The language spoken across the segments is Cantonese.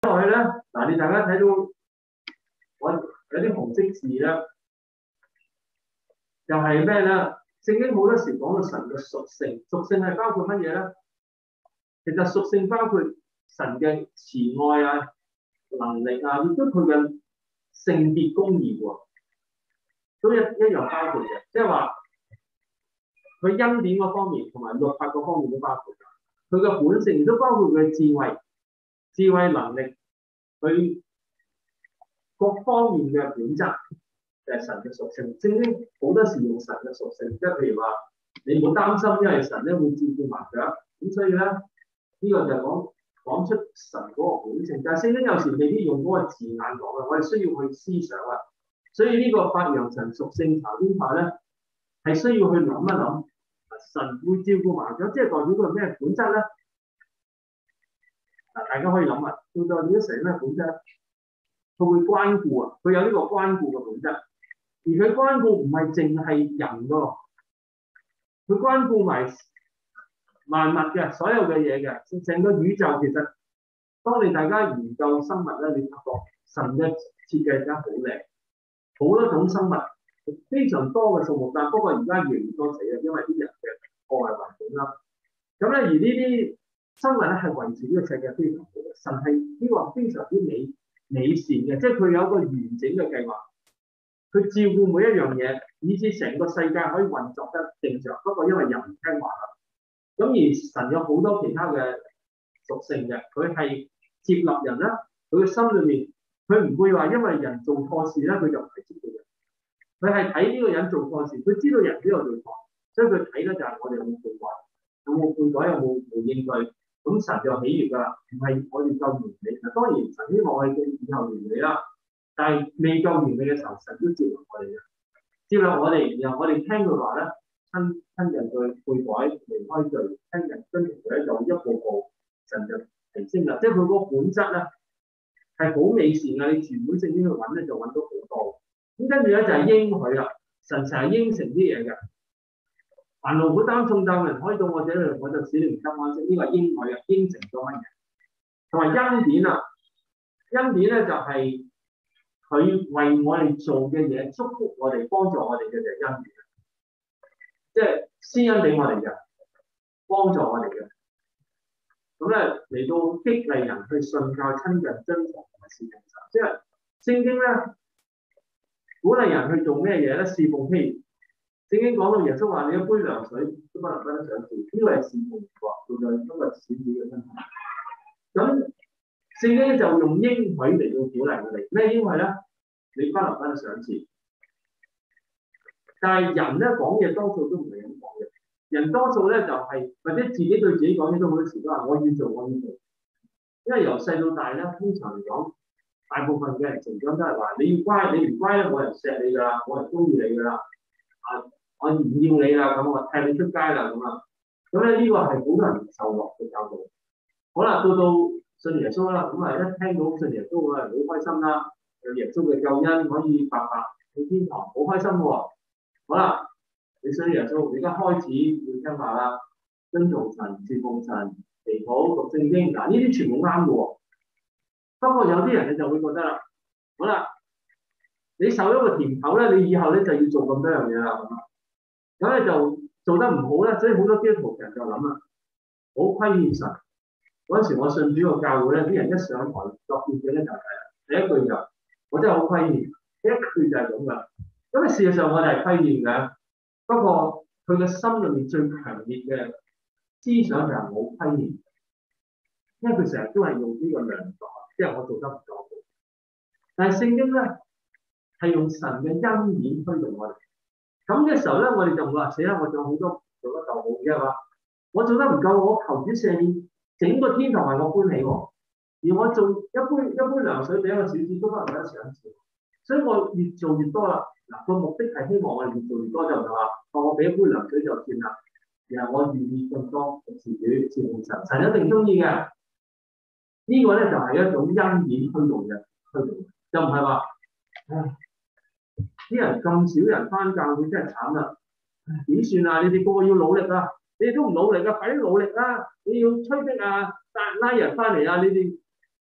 落去咧，嗱，大家睇到我有啲紅色字咧，就係咩咧？聖經好多時講到神嘅屬性，屬性係包括乜嘢咧？其實屬性包括神嘅慈愛啊、能力啊，亦都佢嘅聖潔公義喎，都一樣包括嘅。即係話佢恩典嗰方面同埋律法嗰方面都包括嘅。佢嘅本性亦都包括佢嘅智慧能力，佢各方面嘅本質就係神嘅屬性。聖經好多時用神嘅屬性，即係譬如話你唔好擔心，因為神咧會照顧埋佢，咁所以咧呢個就講出神嗰個本性。但係聖經有時未必用嗰個字眼講嘅，我哋需要去思想啊。所以呢個發揚神屬性查經法咧，係需要去諗一諗，神會照顧埋佢，即係代表佢咩本質咧？嗱，大家可以諗啊，到底呢成咩本質？佢會關顧啊，佢有呢個關顧嘅本質，而佢關顧唔係淨係人㗎，佢關顧埋萬物嘅所有嘅嘢嘅，成個宇宙。其實當你大家研究生物咧，你發覺神嘅設計真係好靚，好多種生物，非常多嘅數目，但不過而家越嚟越多死啊，因為啲人嘅破壞環境啦。咁咧，而呢啲生物咧係維持呢個世界非常好嘅，神係呢個非常之美善嘅，即係佢有一個完整嘅計劃，佢照顧每一樣嘢，以至成個世界可以運作得正常。不過因為人唔聽話啦，咁而神有好多其他嘅屬性嘅，佢係接納人啦，佢嘅心裏面佢唔會話因為人做錯事咧，佢就唔係接納人，佢係睇呢個人做錯事，佢知道人都有做錯，所以佢睇咧就係我哋有冇悔改，有冇悔改，有冇回應佢。咁神就喜悅㗎啦，唔係我哋夠完美。當然神希望我哋以後完美啦，但係未夠完美嘅時候，神都接納我哋嘅，接納我哋，然後我哋聽佢話咧，親人對悔改離開罪，親人跟住佢咧就一步步神就提升啦。即係佢嗰個本質咧係好美善嘅，你全本聖經去揾咧就揾到好多。咁跟住咧就係應許啦，神成日應承啲嘢嘅。凡勞苦擔重擔嘅人可以到我這裏，我就使你們得安息。呢個係應許啊，應承咗乜嘢？同埋恩典啊，恩典咧就係佢為我哋做嘅嘢，祝福我哋，幫助我哋嘅就係恩典，即係施恩俾我哋嘅，幫助我哋嘅。咁咧嚟到激勵人去信靠、親近、遵從同埋侍奉神，即係聖經咧鼓勵人去做咩嘢咧？侍奉譬如。聖經講到耶穌話：你一杯涼水都不能分得上次，呢個係侍奉喎，做在今日小子嘅身體。咁聖經就用應許嚟到鼓勵我哋，咩應許咧？你不能分得上次。但係人咧講嘢多數都唔係咁講嘅，人多數咧就係、或者自己對自己講嘢都好多時都話我要做，我要做。因為由細到大咧，通常嚟講，大部分嘅人成長都係話你要乖，你唔乖咧冇人錫你㗎啦，冇人中意你㗎啦。我唔要你啦，咁我踢你出街啦，咁啊，咁咧呢個係好多人受落嘅教導。好啦，到信耶穌啦，咁啊一聽到信耶穌啊，好開心啦，有耶穌嘅救恩可以白白去天堂，好開心喎。好啦，你信耶穌，你而家開始要聽話啦，遵從神、侍奉神、祈禱、讀聖經，嗱呢啲全部啱嘅喎。不過有啲人你就會覺得啦，好啦，你受咗個甜頭咧，你以後咧就要做咁多樣嘢啦，咁咧就做得唔好咧，所以好多基督徒人就諗啦，好虧欠神。嗰陣時我信主個教會咧，啲人一上台作見證咧就係第一句就我真係好虧欠，第一句就係咁噶。因為事實上我哋係虧欠嘅，不過佢嘅心裏面最強烈嘅思想就係冇虧欠，因為佢成日都係用呢個量度，即係我做得唔夠好。但係聖經咧係用神嘅恩典推動我哋。咁嘅時候咧，我哋就唔會話死啦！我仲有好多做得夠好嘅話，我做得唔夠，我求主赦免，整個天堂為我歡喜喎。而我做一杯涼水俾一個小子都不能得賞賜，所以我越做越多啦。嗱，個目的係希望我哋越做越多，就唔係話我俾一杯涼水就算啦。然後我願意更多嘅事主侍奉神，神一定中意嘅。呢個咧就係一種恩典推動嘅，就唔係話啲人咁少人返教會真係慘啦，點算啊？你哋個個要努力啊！你哋都唔努力啊，快啲努力啦！你要催逼啊，拉人返嚟啊！你哋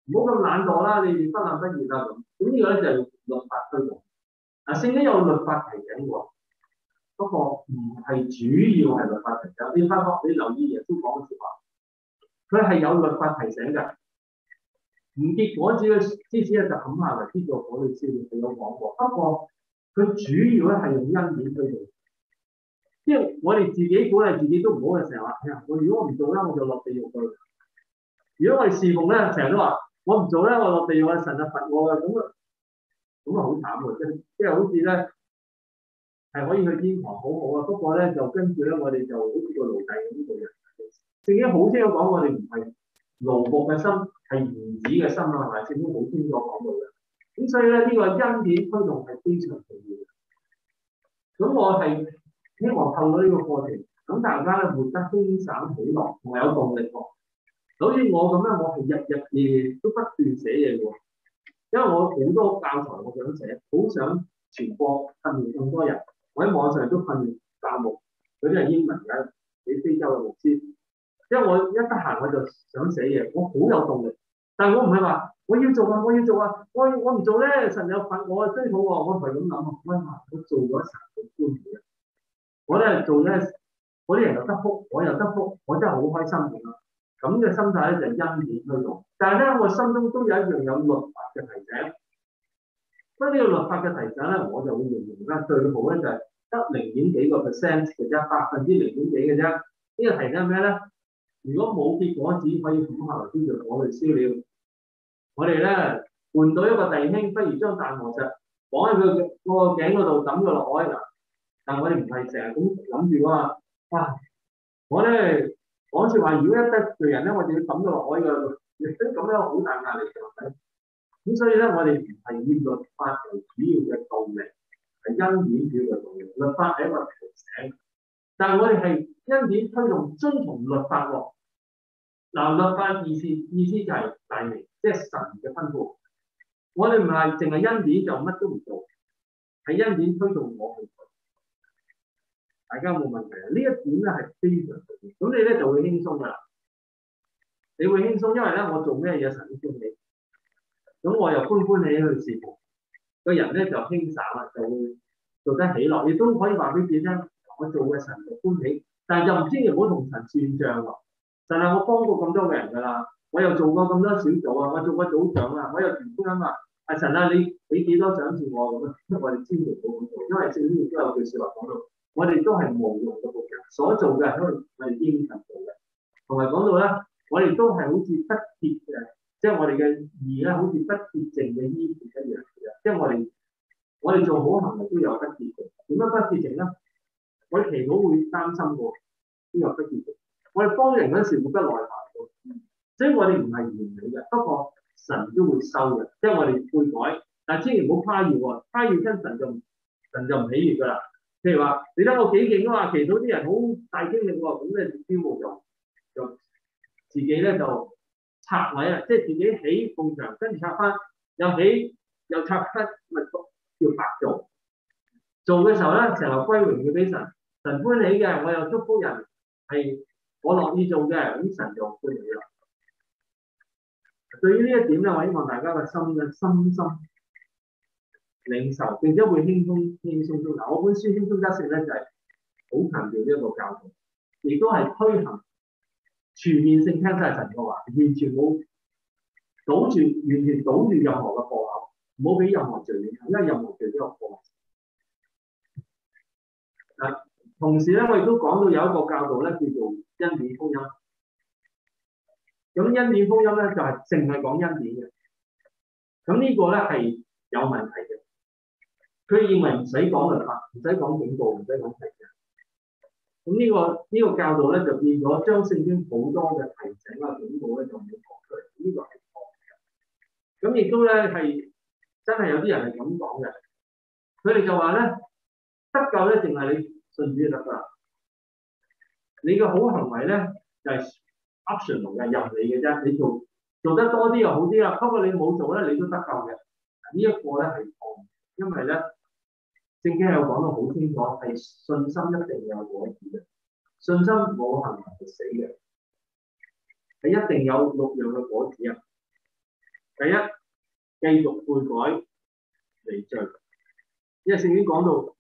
唔好咁懶惰啦，你哋不冷不熱啦咁。咁呢個咧就係律法推動。聖經有律法提醒喎，不過唔係主要係律法提醒。你發覺你留意耶穌講嘅説話，佢係有律法提醒嘅。唔結果子嘅枝子咧就冚下嚟，呢個我哋先佢有講過。不過佢主要咧係用恩典推動。即係我哋自己鼓勵自己都唔好嘅時候話，我如果我唔做咧，我就落地獄㗎。如果我哋侍奉咧，成日都話我唔做咧，我落地獄，神就罰我嘅，咁啊好慘喎！即係好似咧係可以去天堂，好好啊。不過咧就跟住咧，我哋就好似個奴隸咁做人。聖經好清楚講，我哋唔係奴僕嘅心，係兒子嘅心啊，係咪？聖經好清楚講到嘅。咁所以咧，呢個恩典推動係非常重要嘅。咁我係希望透過呢個過程，咁大家咧活得輕省喜樂，同埋有動力喎。好似我咁樣，我係日日夜夜都不斷寫嘢喎，因為我好多教材我想寫，好想傳播訓練咁多人。我喺網上都訓練教牧，嗰啲係英文嘅，俾非洲嘅牧師。因為我一得閒我就想寫嘢，我好有動力。但係我唔係話我要做啊，我要做啊，我唔做咧，神有罰我啊，追討我，我唔係咁諗啊。我做咗神嘅官員，我咧做咧，嗰啲人又得福，我又得福，我真係好開心咁啦。咁嘅心態咧就係恩典推動。但係咧，我心中都有一樣有律法嘅提醒。所以呢個律法嘅提醒咧，我就會形容咧最好咧就係得0.幾個 percent 嘅啫，0.0幾%嘅啫。呢個提醒係咩咧？如果冇結果子可以冚下來先做火去燒了，我哋咧換到一個弟兄，不如將大磨石綁喺佢個頸嗰度抌佢落海嗱。但係我哋唔係成日咁諗住話，哇！我咧講説話，如果一得罪人咧，我就要抌佢落海㗎，亦都咁樣好大壓力嘅，係咪？咁所以咧，我哋唔係以律法為主要嘅動力，係恩典主要嘅動力。律法係一個提醒，但係我哋係恩典推動遵從律法喎。嗱，律法意思就係大名，即係神嘅吩咐。我哋唔係淨係恩典就乜都唔做，係恩典推動我去做。大家有冇問題啊？呢一點咧係非常重要，咁你咧就會輕鬆㗎啦。你會輕鬆，因為咧我做咩嘢神都歡喜，咁我又歡歡喜去侍奉，個人咧就輕省啦，就會做得喜樂。亦都可以話俾自己聽，我做嘅神就歡喜，但係就唔知唔好同神算賬喎。神係我幫過咁多嘅人㗎啦，我又做過咁多小組啊，我做過組長啊，我又傳福音啊。阿神啊，你俾幾多獎賜我咁啊？我哋千祈唔好咁做，因為聖經亦都有句説話講到，我哋都係無用嘅僕人，所做嘅都係我哋應份做嘅。同埋講到咧，我哋都係好似不潔嘅，即係我哋嘅義咧，好似不潔淨嘅衣服一樣嘅。即係我哋做好行為都有不潔淨。點樣不潔淨咧？我哋祈禱會擔心過呢個不潔淨。我哋幫人嗰陣時會不耐煩嘅，所以我哋唔係完美嘅。不過神都會收嘅，即係我哋悔改，但係千祈唔好誇耀喎，誇耀跟神就唔喜悅㗎啦。譬如話，你睇我幾勁啊嘛，祈禱啲人好大經歷喎，咁咧驕傲就自己咧就拆位啊，即係自己起埲牆，跟住拆翻，又起又拆翻，咪叫白做。做嘅時候咧，成日歸榮要俾神，神歡喜嘅，我又祝福人係我樂意做嘅，咁神就歡喜啦。對於呢一點咧，我希望大家嘅心深深領受，並且會輕鬆中嗱。我本書輕鬆得勝咧就係好強調呢一個教導，亦都係推行全面性聽晒神嘅話，完全冇完全堵住任何嘅破口，唔好俾任何罪影響，因為任何罪都有破口。同時咧，我亦都講到有一個教導咧，叫做恩典福音。咁恩典福音咧就係淨係講恩典嘅。咁呢個咧係有問題嘅。佢認為唔使講律法，唔使講警告，唔使講提醒。咁呢個教導咧就變咗將聖經好多嘅提醒啊、警告咧就冇講出嚟。呢個係錯嘅。咁亦都咧係真係有啲人係咁講嘅。佢哋就話咧，得救咧淨係你信主就得㗎啦。你嘅好行為咧就係 optional 嘅，入你嘅啫。你做得多啲又好啲啦。不過你冇做咧，你都得救嘅。呢一個咧係錯誤，因為咧聖經有講到好清楚，係信心一定有果子嘅。信心冇行為係死嘅，係一定有6樣嘅果子啊。 第一，繼續悔改離罪，因為聖經講到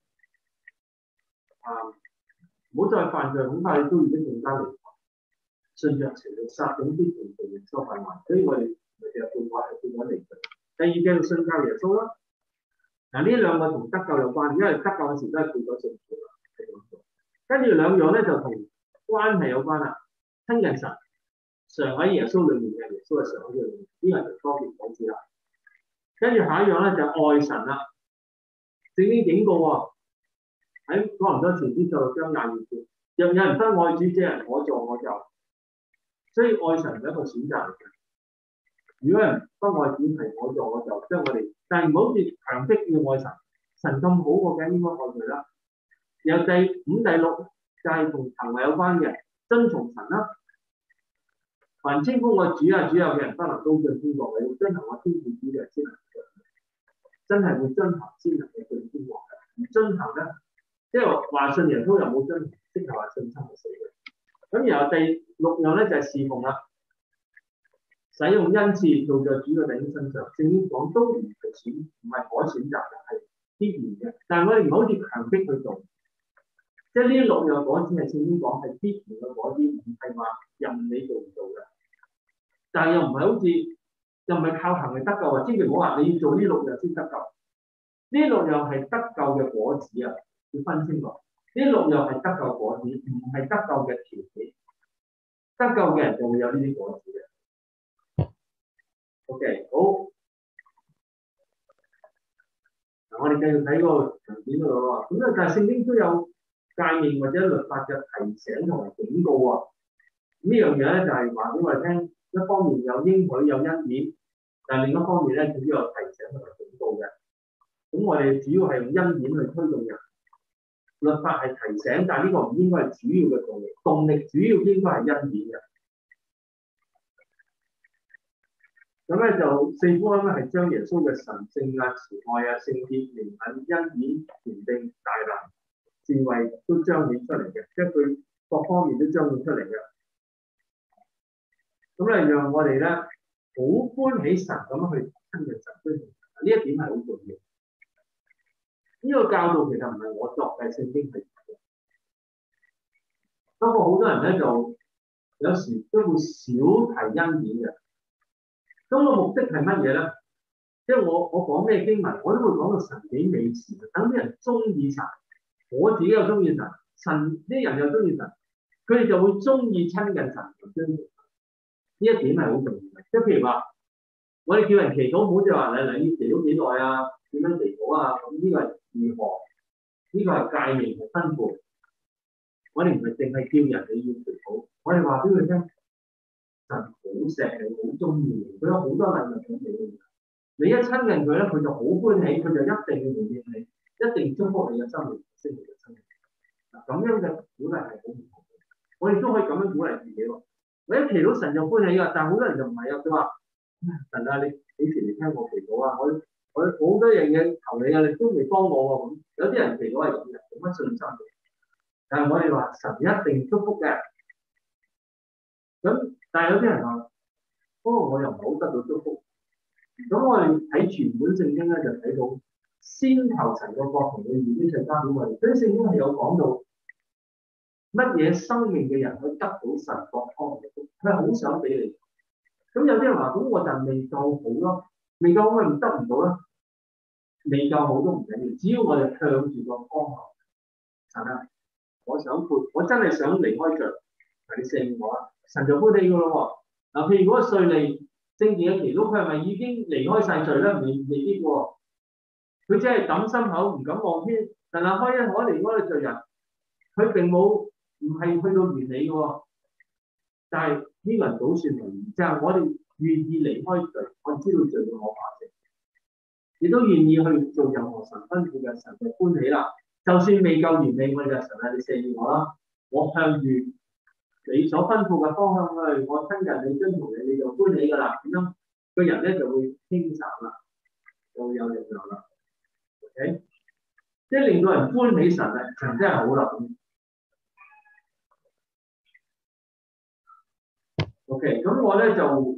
唔好再犯罪，恐怕你都已經更加離譜。信着情欲撒種必同情欲收敗壞，所以我哋其實悔改離罪。第二，繼續信靠耶穌啦。嗱，呢兩個同得救有關，因為得救嘅時都係悔改信主啦。跟住兩樣咧就同關係有關啦，親近神，常喺耶穌裏面嘅，耶穌係常喺裏面，呢個就多結果子啦。跟住下一樣咧就愛神啦。聖經警告喎，喺哥林多前書16章22節，若有人不愛主，這人可作可就。所以愛神係一個選擇嚟嘅。如果人不愛主，係可作可就，即係我哋，但係唔好似強迫要愛神，神咁好，我梗係應該愛佢啦。然後第5、第6就係同行為有關嘅，遵從神啦。凡稱呼我主啊主啊嘅人，不能都進天國，你要遵行我天父主嘅先能進。真係會遵行先能嘅進天國嘅，唔遵行咧，即係話信耶穌又冇遵行，即係話信心係死嘅。咁然後第6樣咧就係侍奉啦，使用恩賜做在主嘅弟兄身上。聖經講都唔係可選擇嘅，係必然嘅。但係我哋唔好似強迫去做，即係呢6樣果子係聖經講係必然嘅果子，唔係話任你做唔做嘅。但係又唔係好似又唔係靠行為得救啊！千祈唔好話你要做呢6樣先得救，呢6樣係得救嘅果子啊，要分清楚。呢6樣係得救果子，唔係得救嘅條件。得救嘅人就會有呢啲果子嘅。OK， 好。嗱，我哋繼續睇嗰個文件嗰度喎。咁但係聖經都有誡命或者律法嘅提醒同埋警告喎。呢樣嘢咧就係話俾我哋聽，一方面有應許有恩典，但係另一方面咧，佢都有提醒同埋警告嘅。咁我哋主要係用恩典去推動人。律法係提醒，但係呢個唔應該係主要嘅動力，動力主要應該係恩典嘅。咁咧就4福音咧係將耶穌嘅神聖啊、慈愛啊、聖潔、憐憫、恩典、權柄、大能、智慧都彰顯出嚟嘅，即係佢各方面都彰顯出嚟嘅。咁咧讓我哋咧好歡喜神咁樣去親近神，呢一點係好重要。呢個教導其實唔係我作嘅，聖經係。不過好多人咧就有時都會少提恩典嘅。咁個目的係乜嘢咧？即係我講咩經文，我都會講到神幾美善，等啲人中意神，我自己又中意神，神啲人又中意神，佢哋就會中意親近神同遵從神。呢一點係好重要嘅。即係譬如話，我哋叫人祈禱，唔好就話你要祈禱幾耐啊？點樣祈禱啊？咁呢個係如何？呢個係誡命同吩咐。我哋唔係淨係叫人你要祈禱，我哋話俾佢聽。神好錫你，好中意你，佢有好多禮物俾你。你一親近佢咧，佢就好歡喜，佢就一定要回應你，一定祝福你嘅生命，升你嘅生命。嗱，咁樣嘅鼓勵係好唔同嘅。我哋都可以咁樣鼓勵自己喎。我一祈禱神就歡喜㗎，但係好多人就唔係啊。佢話：神啊，你幾時嚟聽我祈禱啊？我好多樣嘢求你啊，你都未幫我喎。咁有啲人祈禱係咁嘅，冇乜信心嘅。但係我哋話神一定祝福嘅。咁但係有啲人話，我又唔係好得到祝福。咁我哋睇全本聖經咧，就睇到先求神個國同佢義，呢就加俾我哋。所以聖經係有講到乜嘢生命嘅人可以得到神國方嘅福，佢係好想俾你。咁有啲人話，咁我就未夠好咯，未夠好咪唔得唔到啦。未夠好都唔緊要，只要我哋向住個方向。神啊，我真係想離開罪，你赦我啊！神就歡喜噶咯喎。嗱，譬如嗰個稅吏聖殿嘅祈禱，佢係咪已經離開晒罪咧？未必喎。佢只係抌心口，唔敢望天。神啊，開恩可離開嘅罪人，佢並冇唔係去到完美嘅喎。但係呢個人倒算為義，就係我哋願意離開罪，我知道罪嘅可怕性，亦都願意去做任何神吩咐嘅，神就歡喜啦。就算未夠完美，我哋就神啊，你赦我啦，我向住你所吩咐嘅方向去，我親近你，遵從你，你就歡喜噶啦。咁樣個人咧就會輕省啦，就會有力量啦。OK， 即係令到人歡喜神啊，神真係好啦。OK， 咁我咧就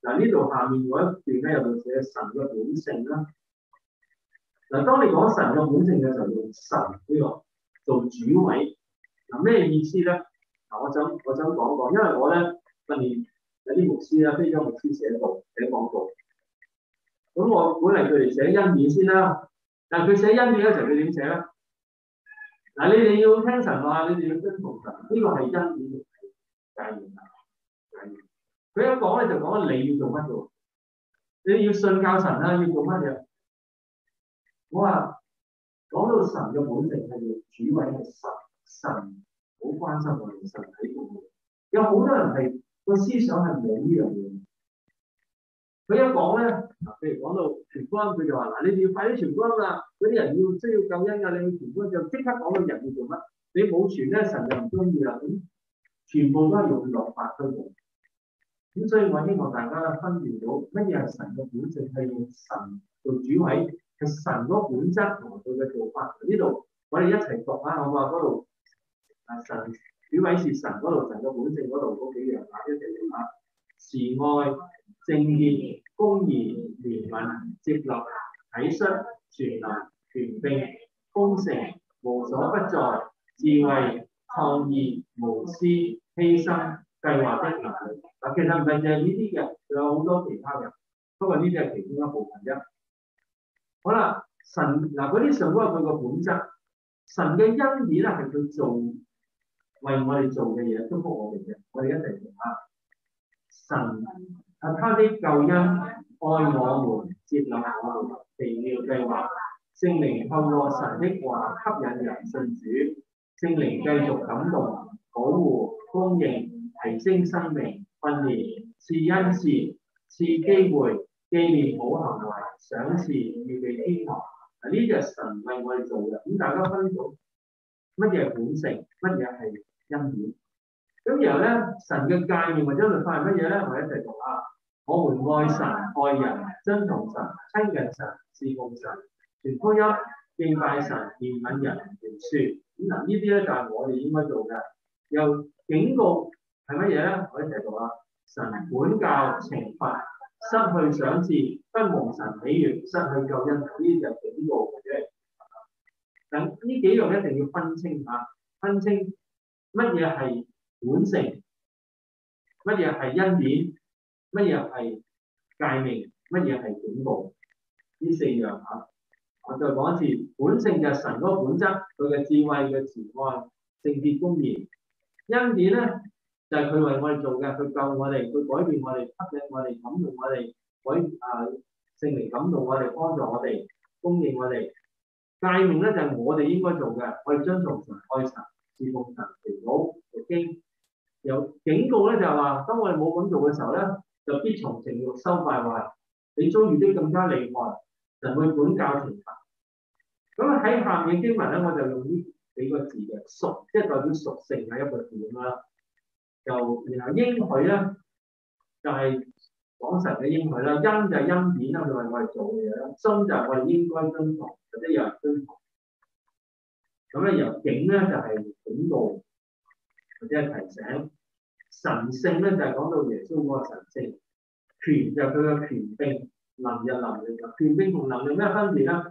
嗱，呢度下面嗰一段咧，有度寫神嘅本性啦。嗱，當你講神嘅本性嘅時候，用神呢個做主位，嗱咩意思咧？嗱，我想講講，因為我咧訓練有啲牧師啊，非洲牧師寫講道，咁我本嚟佢哋寫恩典先啦，但係佢寫恩典嘅時候，佢點寫咧？嗱，你哋要聽神話，你哋要遵從神，呢個係恩典嘅誡命啊，誡命。佢一講咧就講你要做乜嘅，你要信教神啦，要做乜嘢？我話講到神嘅本性係要主位係神好關心我哋，神喺度。有好多人係個思想係冇呢樣嘢。佢一講咧，嗱，譬如講到傳福音，佢就話：嗱，你哋要快啲傳福音啦！嗰啲人需要救恩㗎，你去傳福音就即刻講到人要做乜。你冇傳咧，神就唔中意啦。咁全部都係用律法推動。咁所以我希望大家分辨到乜嘢係神嘅本性，係用神做主位，係神嗰本質同埋佢嘅做法。呢度我哋一齊讀啊！我話嗰度神主位是神嗰度，神嘅本性嗰度嗰幾樣啊，一齊讀下：慈愛、正義、公義、憐憫、接納、體恤、全能、權柄、豐盛、無所不在、智慧、創意、無私、犧牲、計劃的能力。嗱，其實唔係淨係呢啲嘅，仲有好多其他嘅。不過呢啲係其中一部分啫。好啦，神嗱嗰啲上嗰個佢個本質，神嘅恩典咧係佢做為我哋做嘅嘢，祝福我哋嘅。我哋一齊讀下：神他的救恩愛我們，接納我們，奇妙計劃。聖靈透過神的話吸引人信主，聖靈繼續感動、保護、供應、提升生命、訓練、賜恩賜、賜機會、紀念好行為、賞賜、預備天堂。呢啲係神為我哋做嘅。咁大家分到乜嘢係本性，乜嘢係恩典。咁然後咧，神嘅誡命或者律法係乜嘢咧？我一齊讀下：我們愛神、愛人、遵從神、親近神、侍奉神、傳福音、敬拜神、憐憫人、饒恕。咁嗱，呢啲咧就係我哋應該做嘅。又警告係乜嘢咧？我一齊讀下：神管教、懲罰、失去賞賜、不蒙神喜悅、失去救恩，呢啲就係警告嘅啫。等呢幾樣一定要分清嚇，分清乜嘢係本性，乜嘢係恩典，乜嘢係誡命，乜嘢係警告，呢四樣嚇。我再講一次，本性就係神嗰個本質，佢嘅智慧嘅慈愛、聖潔公義。恩典咧就係佢為我哋做嘅，佢救我哋，佢改變我哋，吸引我哋，感動我哋，聖靈感動我哋，幫助我哋，供應我哋。誡命咧就係我哋應該做嘅，我哋遵從神、愛神、侍奉神、祈禱、讀經。有警告咧就係話，當我哋冇咁做嘅時候咧，就必從情慾收敗壞，你遭遇啲更加厲害，神會管教懲罰。咁喺下面嘅經文咧，我就用呢幾個字嘅屬，即係代表屬性係一個字咁啦。就然後應許咧，就係講神嘅應許啦。恩就係恩典啦，佢為我哋做嘅嘢啦。遵就係我哋應該遵從，或者有人遵從。咁咧由警咧就係警告，或者係提醒。神性咧就係講到耶穌嗰個神性。權就係佢嘅權柄，能就能力。權柄同能力咩分別咧？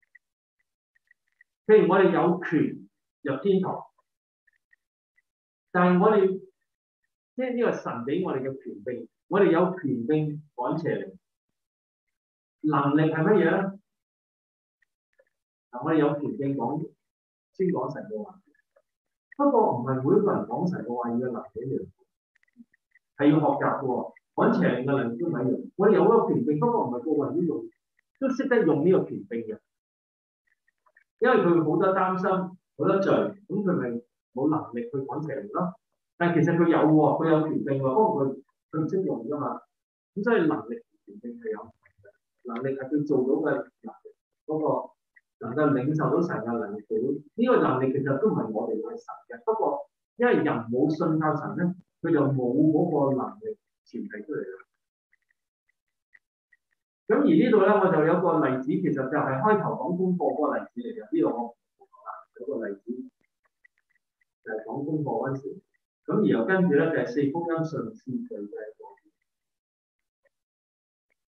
譬如我哋有權入天堂，但係我哋即係呢個神俾我哋嘅權柄，我哋有權柄趕邪靈。能力係乜嘢咧？嗱，我哋有權柄先講神嘅話，不過唔係每一個人講神嘅話要有能力嘅，係要學習嘅喎。趕邪靈嘅能力都唔一樣。我哋有嗰個權柄，不過唔係個個人都識得用呢個權柄嘅。因為佢會好多擔心，好多罪，咁佢咪冇能力去趕邪靈咯。但係其實佢有喎，佢有權柄喎，不過佢唔識用㗎嘛。咁所以能力權柄係有能力係佢做到嘅能力，嗰個能夠領受到神嘅能力做到呢個能力，其實都唔係我哋嘅神嘅。不過因為人冇信靠神咧，佢就冇嗰個能力傳遞出嚟啦。咁而呢度咧，我就有個例子，其實就係開頭講功課嗰個例子嚟嘅。呢度我唔講啦，有個例子就係講功課嗰陣時。咁然後跟住咧就係四福音順次序嘅。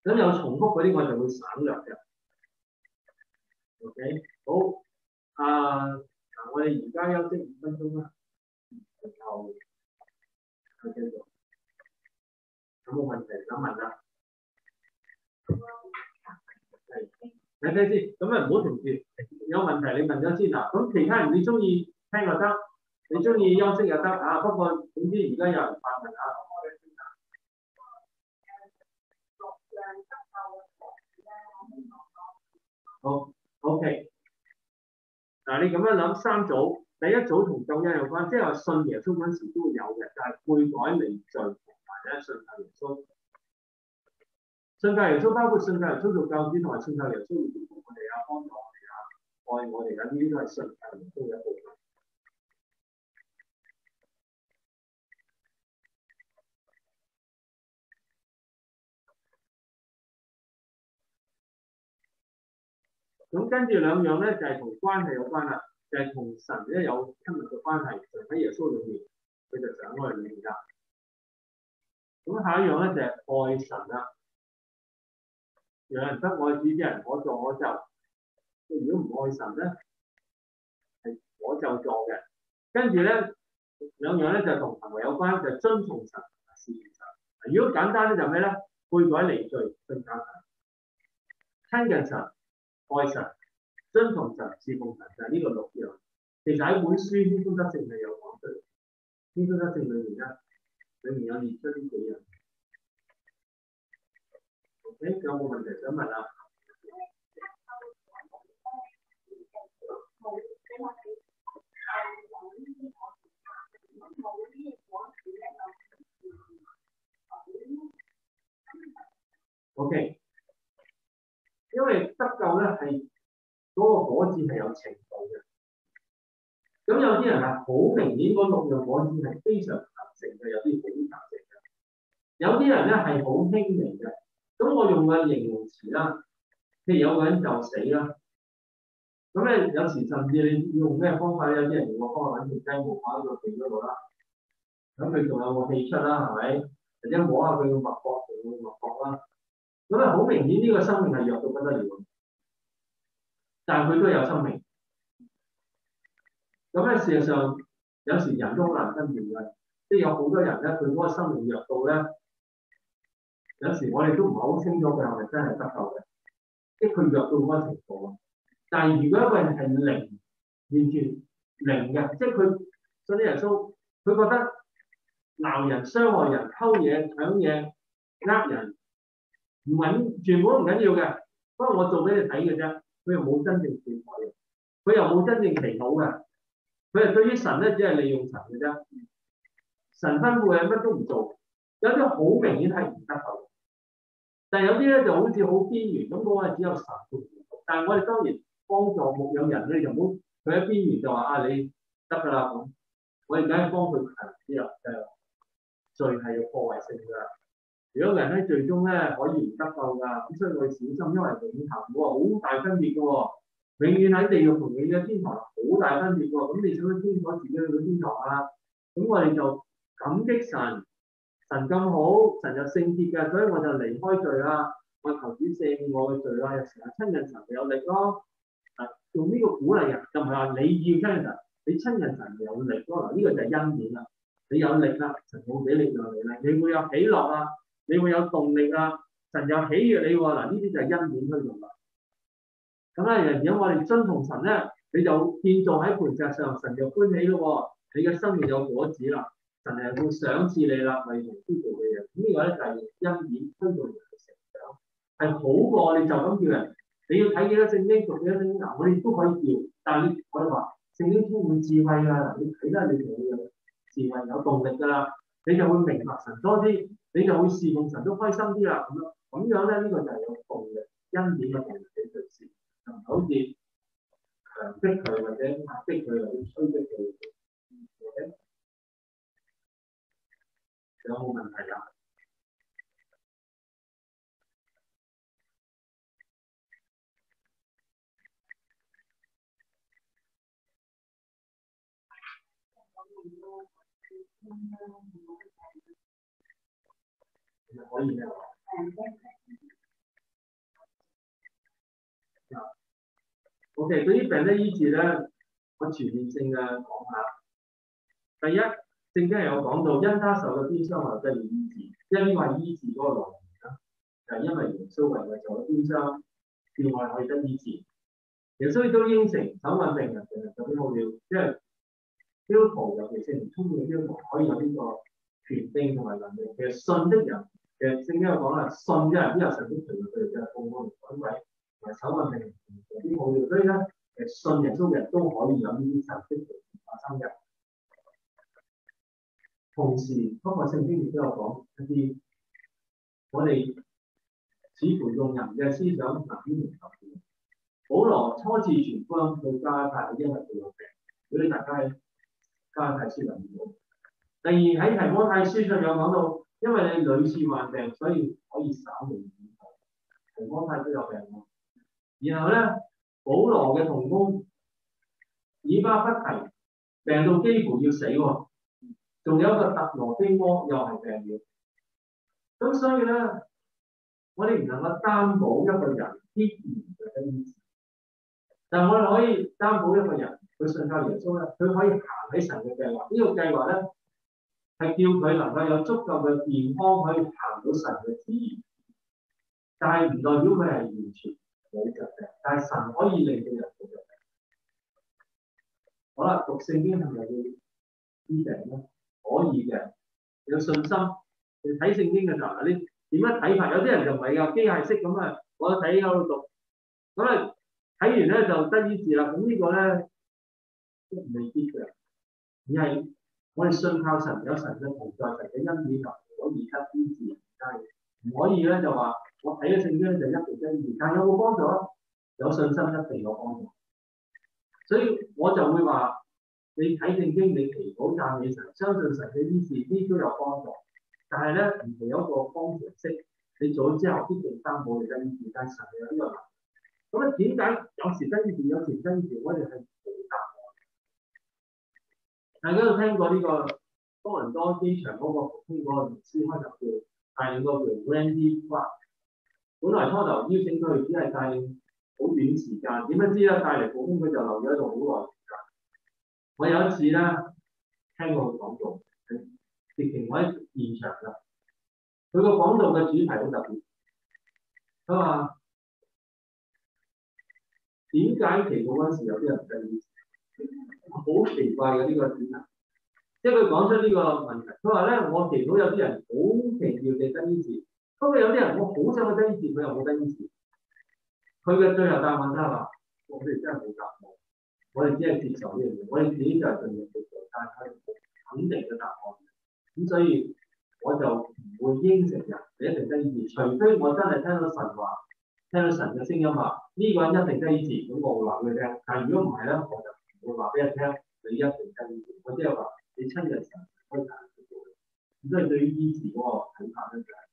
咁有重複嗰啲我就會省略嘅。OK， 好。我哋而家休息5分鐘啦，然後繼續。有冇問題想問啊？睇睇先，咁啊唔好停住。有問題你問咗先啊。咁其他人你中意聽就得，你中意休息就得啊。不過總之而家有人發問啊。好 ，OK。嗱，你咁樣諗3組，第一組同救恩有關，即係話信耶穌嗰陣時都會有嘅，但係悔改離罪同埋咧信靠耶穌。信靠耶穌包括信靠耶穌做救主，同埋信靠耶穌會祝福我哋啊，幫助我哋啊，愛我哋啊，呢啲都係信靠耶穌嘅一部分。咁跟住兩樣咧就係同關係有關啦，就係同神咧有親密嘅關係，就喺耶穌裏面，佢就想我哋裏面啦。咁下一樣咧就係愛神啦。有人得愛主啲人可助可咒，如果唔愛神咧係可咒助嘅。跟住咧兩樣咧就同行為有關，就係遵從神、侍奉神。如果簡單咧就咩咧？悔改離罪、信靠神、親近神、愛神、遵從神、侍奉神，就係呢個6樣。其實喺本書《天福德性》係有講出嚟，《天福德性》裏面咧，裏面有列出呢幾樣。OK， 有冇問題想問啊？OK， 因為得救咧係嗰個果子係有程度嘅，咁有啲人係好明顯嗰6樣果子係非常強盛嘅，有啲好強盛嘅，有啲人咧係好輕微嘅。咁我用嘅形容詞啦，譬如有個人就死啦，咁咧有時甚至你用咩方法咧？有啲人用個方法揾條雞毛擺喺個鼻嗰度啦，咁佢仲有個氣出啦，係咪？或者摸下佢個脈搏，仲會脈搏啦。咁咧好明顯呢個生命係弱到不得了，但係佢都有生命。咁咧事實上有時人都好難分辨嘅，即係有好多人咧，佢嗰個生命弱到咧，有時我哋都唔係好清楚佢係咪真係得救嘅，即係佢弱到嗰個程度。但係如果一個人係零，完全零嘅，即係佢信啲耶穌，佢覺得鬧人、傷害人、偷嘢、搶嘢、呃人，唔緊，全部都唔緊要嘅。不過我做俾你睇嘅啫，佢又冇真正悔改嘅，佢又冇真正祈禱嘅，佢係對於神咧只係利用神嘅啫。神吩咐嘅乜都唔做，有啲好明顯係唔得救，但係有啲咧就好似好邊緣咁，嗰個只有神會。但係我哋當然幫助牧養人咧，就唔好佢喺邊緣就話啊你得㗎啦咁，我哋梗係幫佢強啲啦。罪係有破壞性㗎。如果個人喺罪中咧可以唔得救㗎，咁所以我哋小心，因為永恆喎好大分別㗎喎，永遠喺地獄同永遠喺天堂好大分別㗎喎。咁你想唔清楚自己去到天堂啊？咁我哋就感激神，神咁好，神就聖潔嘅，所以我就離開罪啦，我求主赦免我嘅罪啦，又成日親近神就有力咯。用呢個鼓勵人，就唔係話你要親近神，你親近神就有力咯。嗱，呢個就係恩典啦。你有力啦，神會俾力量你啦，你會有喜樂啊，你會有動力啊，神又喜悅你喎。嗱，呢啲就係恩典推動啦。咁咧，如果我哋遵從神咧，你就建造喺磐石上，神就歡喜咯。你嘅生命有果子啦，神係會賞賜你啦，為無知做嘅嘢。咁呢個咧就係恩典推動人嘅成長，係好過你就咁叫人。你要睇幾多聖經，讀幾多聖經，嗱，我哋都可以叫，但係我哋話聖經充滿智慧㗎，嗱，你睇得你就會有智慧有動力㗎啦，你就會明白神多啲，你就會侍奉神都開心啲啦，咁樣咧呢個就係有動力，恩典嘅動力俾佢事，就唔好似強迫佢或者壓迫佢或者催逼佢。有冇問題啊？可以咩？ OK， 對於病得醫治咧，我全面性嘅講下。第一，聖經係有講到，因他受咗鞭傷，我得以醫治，因為呢個係醫治嗰個來源啦，就係因為耶穌為我受咗鞭傷，叫我哋可以得醫治。耶穌亦都應承手按病人就醫好了，因為基督徒尤其是充滿嘅基督徒可以有呢個權柄同埋能力。其實信的人，其實聖經有講啦，信嘅人都有神的權力，佢哋嘅報安趕鬼同埋手按病人就醫好了。所以咧，信耶穌嘅人都可以有呢啲神的權力發生嘅。同時，不過聖經亦都有講一啲我哋似乎用人嘅思想難以明白嘅。保羅初次傳福音去加拉太，因為佢有病。如果大家喺加拉太書留意到。第二喺提摩太書上有講到，因為你屢次患病，所以可以稍微免受。提摩太都有病喎。然後咧，保羅嘅同工以巴弗提病到幾乎要死喎。仲有一個特羅菲摩又係病了。咁所以咧，我哋唔能夠擔保一個人必然嘅得醫治，但係我哋可以擔保一個人佢信靠耶穌咧，佢可以行喺神嘅計劃。呢個計劃咧係叫佢能夠有足夠嘅健康可以行到神嘅旨意，但係唔代表佢係完全冇疾病，但係神可以令到人冇疾病。好啦，讀聖經係咪要醫病咧？可以嘅，有信心。你睇聖經嘅時候，你點樣睇法？有啲人就唔係㗎，機械式咁啊，我睇喺度讀，咁啊睇完咧就得醫治啦。咁呢個咧都未必嘅，而係我哋信靠神，有神嘅同在，神嘅恩典就可以得醫治。但係唔可以咧就話我睇咗聖經就一定得醫治，但係有冇幫助？有信心一定有幫助。所以我就會話。你睇聖經，你祈禱讚美神，相信神嘅醫治，呢都有幫助。但係咧，唔係有一個方程式，你做咗之後必定擔保你得醫治，但神係有呢個能力。咁啊，點解有時得醫治，有時唔得醫治？我哋係冇答案。大家都聽過呢個多倫多機場嗰個復興嗰個牧師開頭叫帶領個叫 Randy Clark， 本來初頭邀請佢只係帶領好短時間，點不知咧帶嚟復興佢就留咗喺度好耐。我有一次咧，聽過佢講道，直情我喺現場㗎。佢個講道嘅主題好特別，佢話點解祈禱嗰時有啲人唔得醫治？好奇怪嘅呢個主題，即係佢講出呢個問題。佢話咧，我祈禱有啲人好奇妙地得醫治，不過有啲人我好想去得醫治，佢又冇得醫治。佢嘅最後答案咧話：我哋真係冇答案。我哋只係接受呢樣嘢，我哋自己就係盡力去做，但係冇肯定嘅答案。咁所以我就唔會應承人你一定得醫治，除非我真係聽到神話，聽到神嘅聲音話呢個人一定得醫治，咁我會話俾佢聽。但係如果唔係咧，我就唔會話俾人聽你一定得醫治。我即係話你親近神可以行得到。咁所以對於醫治嗰個睇法咧就係